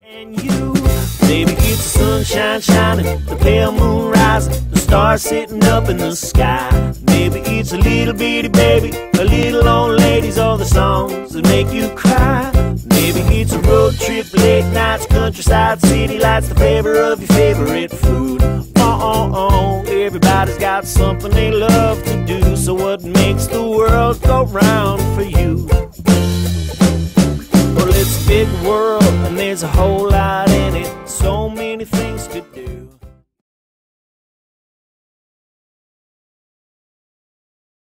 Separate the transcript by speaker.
Speaker 1: And you, maybe it's the sunshine shining, the pale moon rising, the stars sitting up in the sky. Maybe it's a little bitty baby, a little old ladies, all the songs that make you cry. Maybe it's a road trip, late nights, countryside, city lights, the flavor of your favorite food. Everybody's got something they love to do, so what makes the world go round for you? Well, it's a big world and there's a whole lot